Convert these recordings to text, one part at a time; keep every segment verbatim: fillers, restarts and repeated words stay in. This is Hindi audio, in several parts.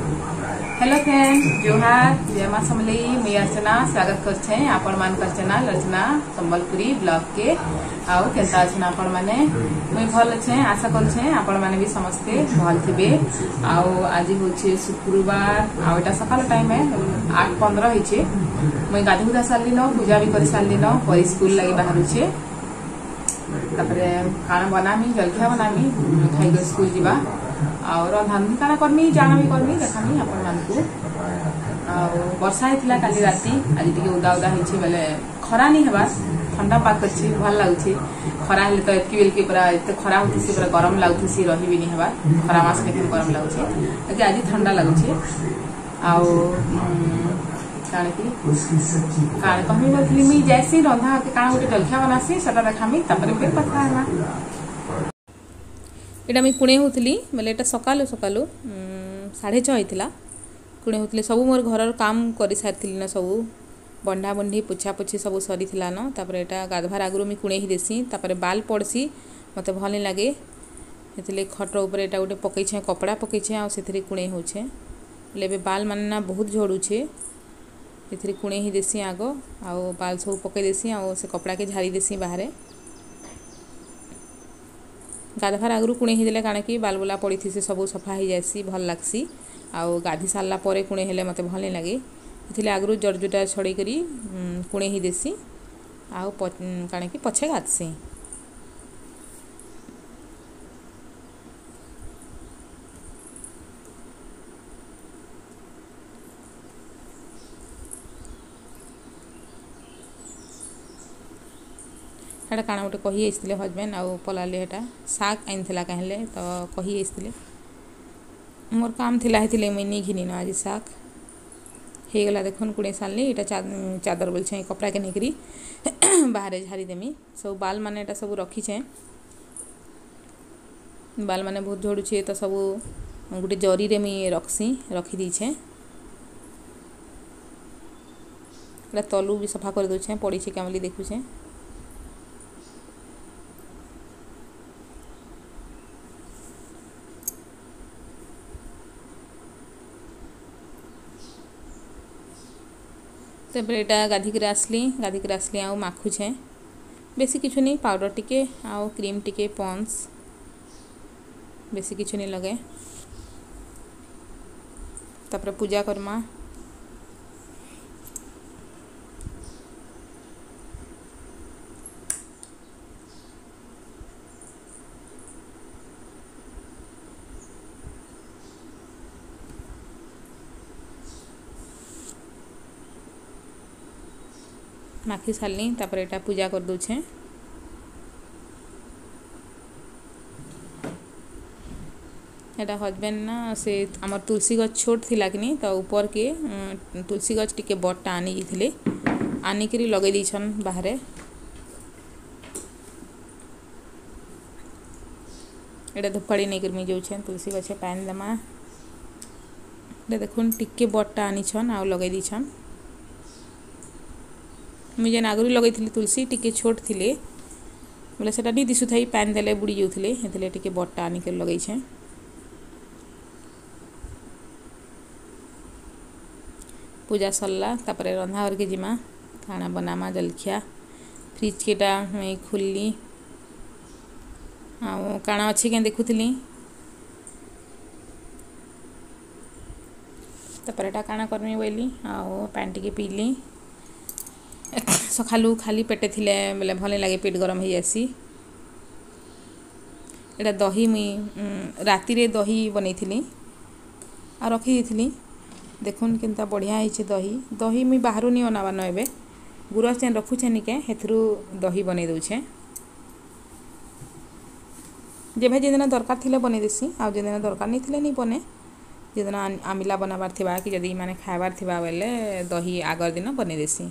हेलो फ्रेंड जोहार जय मां समलेई मुई अर्चना स्वागत करछे आपण मान कर चैनल अर्चना संबलपुरी ब्लॉग के आउ केनता अछन आपण माने मुई भल छे आशा करछे आपण माने भी समस्ते भल थिबे। आउ आज होछे शुक्रवार आउ एटा सकाल टाइम है आठ पंद्रह हिचे मुई गाधी गुदा सारली न पूजा भी कर सारली न पर स्कूल लागि बाहरु छे तापरे खाना बनामी जलखिया बनामी खाई स्कूल जीवा और रंधारंधी काना करमी जाना भी करमी देखामी आपण मानकू। वर्षा होता काली राति आज टी उदा उदा होती बेले खरा नहीं हेबा ठंडा पाग करछि भल लागुछि। खरा हेले तो एतकी बेल के पूरा एते खरा होती से पूरा गरम लागुछि रही भी नहीं हेबा खरा मास के गरम लागुछि आज ठंडा लागुछि। आउ काण की काण कहमी बोलथि मी जैसी रंधा के काण गोटे जलखिया बनासी सेटा देखामी तापर फिर कथा हेबा। एटा मी कुणे होतली बेले एटा सकालु सकालु साढ़े छः होता कुणे होतले सब मोर घर काम कर सारी न सब बंधा बंधी पोछा पोछी सब सरी न तापर एटा गाधवार आगु मी कुणे ही देसी तापर बाल पड़सी मते भल नहीं लगे हेतले खटर ऊपर एटा गोटे पकईछे कपड़ा पकईछे आ सेथरे कुणे होछे ले बाल माने ना बहुत झड़ुछे एथरे कुणे ही देसी आग आ बाल सब पकई देसी आ से कपड़ा के झाड़ी देसी बाहर गाधवार आगु कुणे ही देले काण कि बाल बुला पड़ी से सब सफा हो जासी भल लागसी आउ गाधी सारला परे कुणे हेले मते भल नहीं लगे इथिले आगु जड़जुटा छड़े करी कुणे ही देसी आउ काण कि पछे गाधसी। हेटा काना गोटे कही आसते हजबैंड आउ पलाले हेटा साग आनीला कहले तो कही आसते मोर काम थिला हेतिले मुई नहीं घिनी न आज साग हो गला देखन कुड़े सालनी एटा चादर बोलछे कपड़ा के नेकरी बाहर झाड़ी देमी सब बाल माने एटा सब रखी छे बाल माने बहुत झड़ुछे तो सब गोटे जरी रे मी रखसी रखी दी छे तलू भी सफा कर दउछे पड़ी छे केमली देखुछे। तबरे एटा गाधिक आसली गाधिक आसली आउ माखुछे बेसी किछु नहीं पाउडर टिके आउ क्रीम टिके पॉन्स बेसी किछु नहीं लगे तापर पूजा करमा। माखी सारली तापर एटा पूजा कर दूछे एटा हजबैंड ना से आमर तुलसी गछ छोट थिला कि नहीं तो ऊपर के तुलसी गछ टिके बड़टा आनी थे आनिकी लगे दीछन बाहर एटा धूपकाड़ी नहीं कर जाऊे तुलसी गछे पानी देमा देखुन टिके बड़टा आनीछन आउ लगे दीछन मुझे जेन आगुरी लगे तुलसी टिके छोट थिले बोले सेटा नहीं दिशु थाई पानी देले बुड़ी जाउथिले हेतले टिके बड़टा आनी के लगे छे। पूजा सरला तापर रंधा घर के जिमा खाना बनामा जलखिया फ्रिज केटा मैं खुलली आ काना अच्छे के देखुली तापर एटा काना करमी बोली आ पानी टिके पीली सकालू खाली पेटे थिले बेले भल लगे पेट गरम हो जासी। एटा दही मुई राति रे दही बनै थिली आ रखी दी देखुन केनता बढ़िया है दही दही मुई बाहरु नहीं बनावा न एबे गुरस चेन रखुछे निके हेथरू दही बनै दउछे जेबे जेदिन दरकार थिले बनै देसी आ जेदिन दरकार नहीं थिले नहीं बने जेदिन आमिला बनाबार थिबा कि जदि माने खाइबार थिबा बेले दही आगर दिन बनै देसी।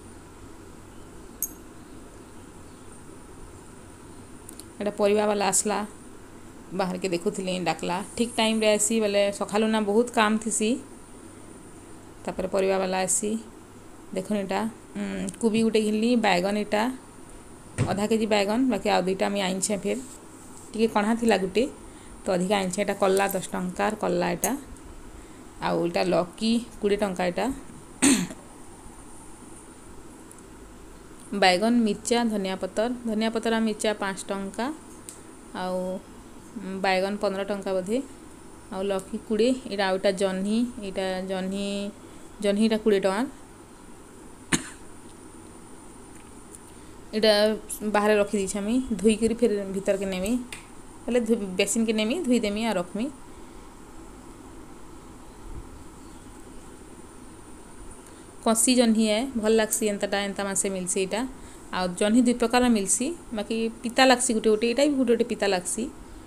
एटा परिवा वाला आसला बाहर के देखुली डाकला ठीक टाइम रे आसी बोले सकालू ना बहुत काम थीसी तापर परिवा वाला आसी देखुन एटा कोबी गुटे घिनली बैगन एटा आधा केजी बैगन बाकी आ दुईटा मी आइछे फिर टी कणा थी गुटे तो अधिका आइछे एटा कल्ला दस टंकार कल्ला एटा आउ इटा लकी कोड़े टंका इटा बैगन मिर्चा धनिया पतर धनिया पतर मिर्चा पाँच टंका आउ बैगन पंद्रह टंका बोधे आउ लकी कोड़े इटा आउटा जह्नी इटा जह्नी जह्नीटा कोड़े टंका इटा बाहर रखी दीछे मी धुई कर फिर भीतर के नेमी पहले बेसिन के नेमी धुई देमी आ रखमी कसी जह्नी है भल लागसी एंताटा एंता मासे मिलसी इटा आ जह्नी दुई प्रकार मिलसी बाकी पिता लागसी गोटे गोटे इटा भी गोटे गोटे पिता लागसी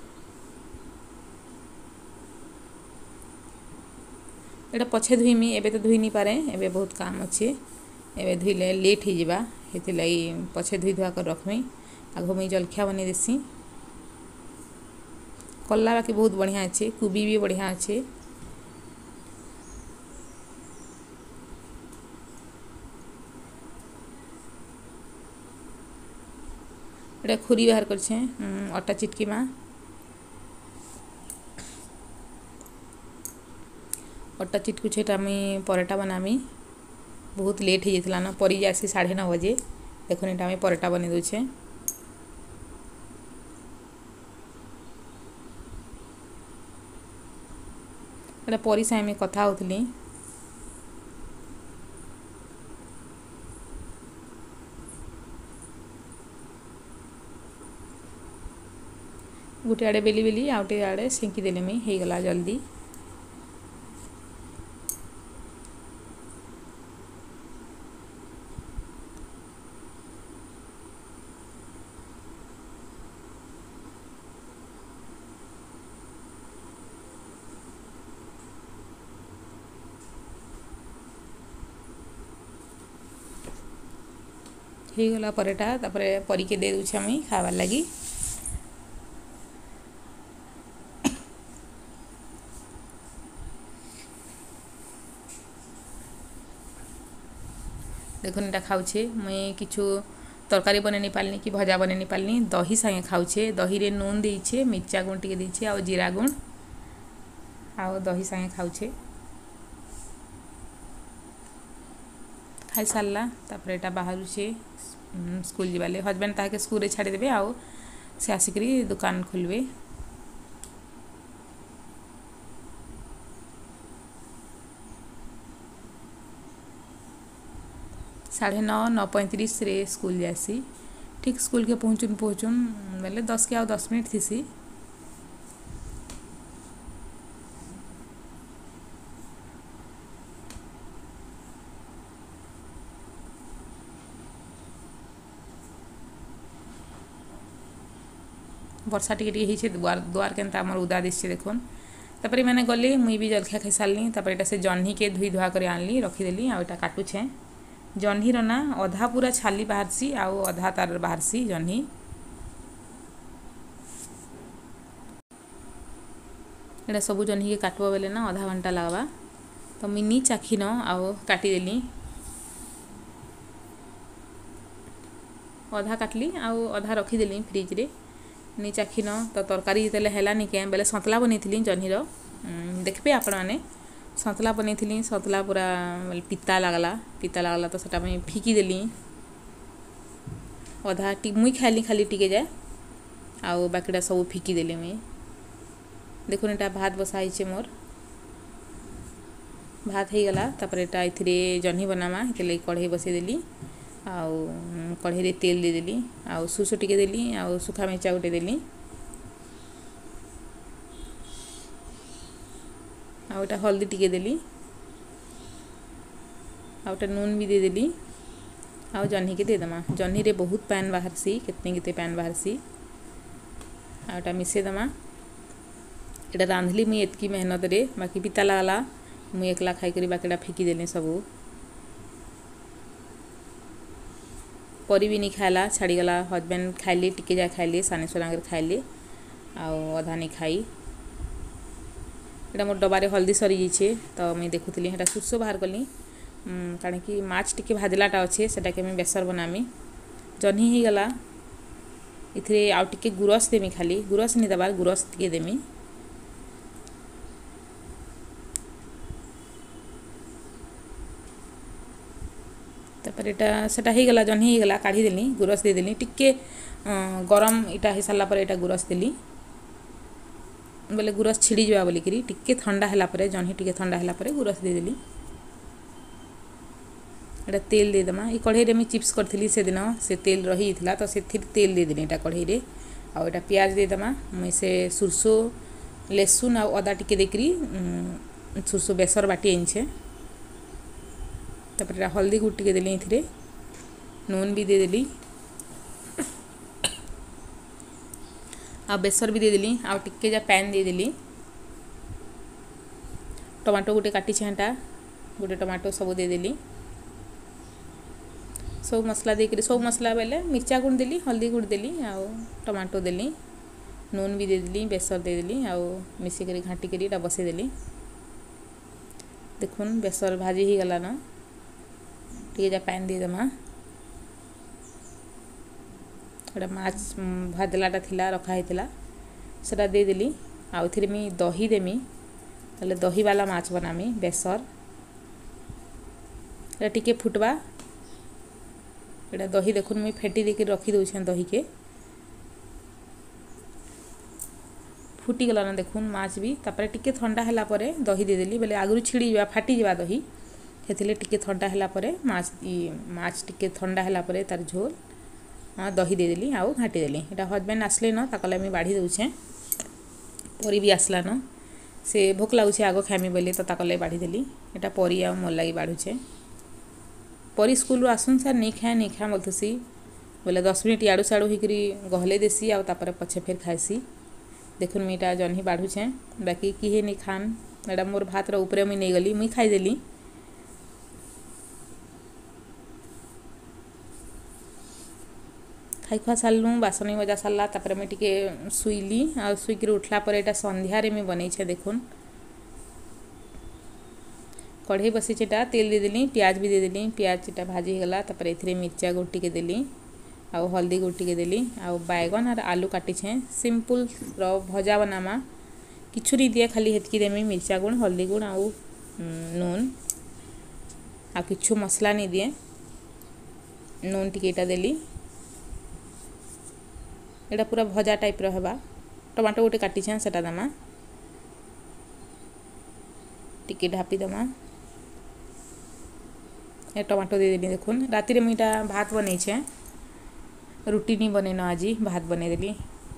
एटा पछे धुईमी एबे तो धुई नहीं पारे एबे बहुत काम अच्छे एबे धुईले लेट हो जावा हेति लई पछे धुई धुआ कर रखमी आगो मुई जलखिया बनी देसी कल्ला बाकी बहुत बढ़िया अच्छे कोबी भी बढ़िया अच्छे एटा खुरी बाहर करछे आटा चिटकी माँ आटा चिटकू छेटा मुई पराठा बनामी बहुत लेट हो जाता ना परी जासी साढ़े नौ बजे देखो एटा मुई पराठा बनी दूचे एटा परी साए में कथा होतली गोटे आड़े बेली बेली आउटे आड़े सेंकी देले मी हो गला जल्दी हो गला पराठा तापरे परी के दे दूछे मी खावार लगी देखो एटा खाऊे मुई किछु तरकारी बने नहीं पारनी कि भजा बने नहीं पारनी दही सागे खाऊे दही रे नून देइछे मिर्चा गुण टिके देइछे आ जीरा गुण आ दही सागे खाऊे खाई सारला तापर एटा बाहर से स्कूल जीवाले हजबैंड ताके स्कूल रे छाड़ी देबे आ से आसिकरी दुकान खोलबे साढ़े नौ नौ पैंतीस रे स्कूल जासी ठीक स्कूल के पहुँचुन पहुँचुन बोले दस के आ दस मिनट थीसी वर्षा टिके टिके हिचे द्वार द्वार केनता हमर उदा दिसछे देखुन तापर मैंने गली मुई भी जलखिया खाई सारली तापर एटा से जह्नी के धुई धुआ कर आनली रखीदेली आ एटा काटुछे जह्नीर ना अधा पूरा छाली बाहरसी आउ अधा तार बाहरसी जह्नी एटा सब जह्नी के काटबो बेले ना आधा घंटा लागबा तो मिनी चाखी न आउ काटिदेली अधा काटली आउ अधा रखीदेली फ्रिज रे नी चाखी न तो तरकारी जिते हेलानी के बेले सतला बनई जह्नीर देखबे आपण मैंने सतला बनई सतला पूरा पिता लगला पिता लगला तो सेटा मैं फिकी देली अधा मुई खाली खाली टिके जाए आउ बाकीटा सब फिकी देली मुई देखुन एटा भात बसाइछे मोर भात हो गला तापर एटा इथिरे जह्नी बनामा हेते लई कढ़ई बसई देली आउ कढ़ई रे तेल दे देली आउ सुस टिके देली आउ सुखा मिर्चा गोटे देली आउटा हल्दी टिके देली आउटा नून भी दे देली आउ जह्नी के दे दमा जह्नी रे बहुत पैन बाहरसी कितने कितने पैन बाहरसी आउटा मिसे दमा एटा रांधली मुई एतकी मेहनत रे बाकी पिता लागला मुई एकला खाई करी बाकीटा फेंकी देली सबू परी भी नहीं खाला छाड़ीगला हजबैंड खाइले टिके जा खाइले साने सोलांगर खाइले आउ अधा नहीं खाई एटा मोर डबारे हल्दी सरी जाइए तो मुई देखुली एटा सुस बाहर कली कारण कि माछ टिके भाजलाटा अच्छे सेटा के मुई बेसर बनामी जह्नी ही गला इथिरे आउ टिके गुरस देमी खाली गुरस नहीं दबार गुरस टिके देमी तापर एटा सेटा हो गला जन्ही हो गला काढ़ी देली गुरस दे देली टिके गरम इटा हो सारा पर एटा गुरस देली बोले गुरस छिड़ी जावा बोली करी टिके ठंडा हैला परे जन्ही टिके ठंडा हैला परे गुरस दे देली एटा तेल दे दमा ई कढ़ाई रे मी चिप्स करथिली से दिन से तेल रही थिला तो से तेल दे देली एटा कढ़ाई रे आ एटा प्याज दे दमा मैं से सुरसो लहसुन आ अदा टिके देकरी सुरसो बेसर बाटी आइछे तापर एटा हल्दी गुड़ टिके देली इथिरे नून भी दे देली आ बेसर भी दे देली आ टिके जा पैन दे देली टमाटो गुटे काटी छेंटा गुटे टमाटो सब दे देली सब मसला देकरी सब मसला बेले मिर्चा गुड़ देली हल्दी गुड़ देली आ टमाटो देली नून भी दे देली बेसर दे देली आ मिसी करी घाटी करी ता बसे देली देखुन बेसर भाजी ही गला न टिके जा पैन दे दमा एटा माछ भाजलाटा थिला रखा हेतिला सेटा दे देली आ उथिरे मी दही देमी तले दही वाला माछ बनामी बेसर एटा टिके फुटवा एटा दही देखुन मी फेटी देके रखी दउछन दही के फुटी गला न देखुन माछ भी तापर टिके ठंडा हैला परे दही दे देली बेले आगुरु छिड़ी जावा फाटी जावा दही हेतिले टिके ठंडा हैला परे माछ ई माछ टिके ठंडा हैला परे तार झोल हाँ दही दे देली आउ घाटी देली एटा हजबैंड आसले न ताकले मी बाढ़ी दउछे परी भी आसला न से भोक लाଗୁଛे आगो खामी बोले तो ताकले बाढ़ी देली एटा परी आ मोर लागि बाढ़ुछे परी स्कूल रो आसुन सर नहीं खाए नहीं खा बोलथसी बोले दस मिनट याडू साडू हिकरी गहले देसी आ तापर पछे फेर खाइसी देखुन मीटा जन्ही बाढ़ुछे बाकी किहे नहीं खान एटा मोर भात रो ऊपरे मी नहीं गली मुई खाई देली खाई खुआ सारू बासन मजा सारा तापर मैं टिके शुइली आ शुइक उठला पर एटा संध्या रे मैं बनई छे देखुन कढ़ई बसी चेटा तेल दे देली प्याज भी दे देली प्याज चेटा भाजी गला तापर एथिरे मिर्चा गुड़ टिके देली आ हल्दी गुड़ टिके देली आ बैगन और आलू काटी छे सिंपल रो भजा बनामा किछु नहीं दिया खाली हेतकी देमी मिर्चा गुड़ हल्दी गुड़ आ नून आ किछु मसला नहीं दिए नून टिके एटा देली एटा पूरा भजा टाइप रो हेबा टमाटो गोटे काटी छे सेटा दमा टिके ढापी दमा ए टमाटो दे देली देखुन राति रे मीटा भात बनै छे रुटी नहीं बने न आज भात बने देली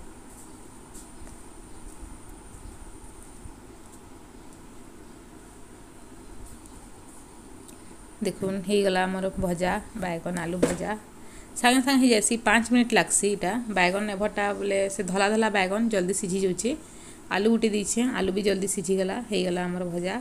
देखुन हो गला मोर भजा बैगन आलू भजा सागे सागे हो जासी पाँच मिनट लागसी इटा बैगन एभटा बोले से धला धला बैगन जल्दी सिझी जाउछे आलू गुटी दीछे आलू भी जल्दी सिझी गला हो गला हमर भजा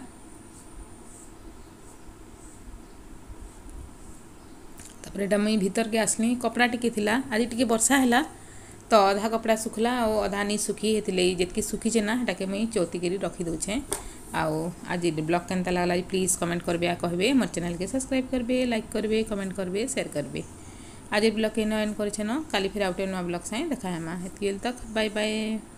तापर एटा मुई भीतर के आसली कपड़ा टिके थिला आज टिके वर्षा हैला तो आधा कपड़ा सुखला और आधा नहीं सुखी हेतिले जेतकी सुखी छे ना एटा के मुई चौती करी रखी दउछे आउ आज ब्लॉग केनता लागला प्लीज कमेंट करबे आ कहबे मोर चैनल के सब्सक्राइब करबे लाइक करबे कमेंट करबे शेयर करबे आज ब्लॉग के एंड करे न काली फिर आउटे नुआ ब्लॉग से देखा हेमा हेतकी तक बाय बाय।